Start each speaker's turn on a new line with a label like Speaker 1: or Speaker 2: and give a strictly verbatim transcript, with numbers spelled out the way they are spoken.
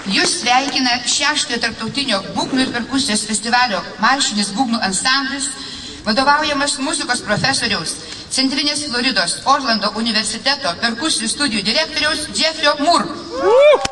Speaker 1: Jūs sveikina šeštojo tarptautinio būgnų ir perkusijos festivalio Maršinis būgnų ansamblis, vadovaujamas muzikos profesoriaus Centrinės Floridos Orlando universiteto perkusijų studijų direktoriaus Jeffrio Moore.